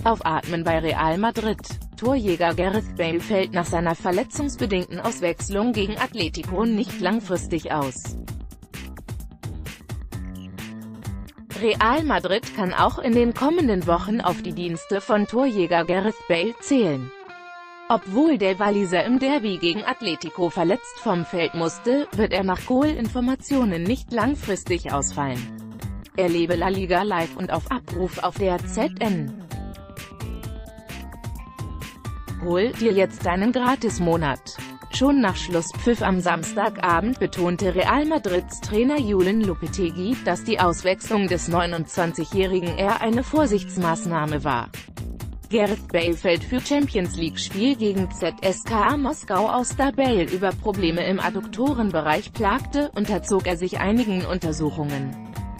Aufatmen bei Real Madrid. Torjäger Gareth Bale fällt nach seiner verletzungsbedingten Auswechslung gegen Atletico nicht langfristig aus. Real Madrid kann auch in den kommenden Wochen auf die Dienste von Torjäger Gareth Bale zählen. Obwohl der Waliser im Derby gegen Atletico verletzt vom Feld musste, wird er nach Goal-Informationen nicht langfristig ausfallen. Erlebe La Liga live und auf Abruf auf der ZN. Hol dir jetzt einen Gratismonat. Schon nach Schlusspfiff am Samstagabend betonte Real Madrids Trainer Julen Lopetegui, dass die Auswechslung des 29-Jährigen eher eine Vorsichtsmaßnahme war. Gareth Bale fällt für Champions-League-Spiel gegen ZSKA Moskau aus, da Bale über Probleme im Adduktorenbereich plagte, unterzog er sich einigen Untersuchungen.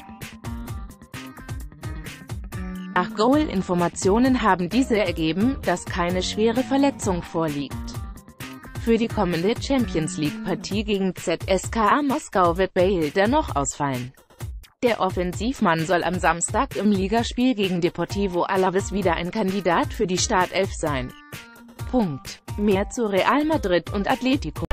Nach Goal-Informationen haben diese ergeben, dass keine schwere Verletzung vorliegt. Für die kommende Champions-League-Partie gegen ZSKA Moskau wird Bale dennoch ausfallen. Der Offensivmann soll am Samstag im Ligaspiel gegen Deportivo Alavés wieder ein Kandidat für die Startelf sein. Mehr zu Real Madrid und Atletico.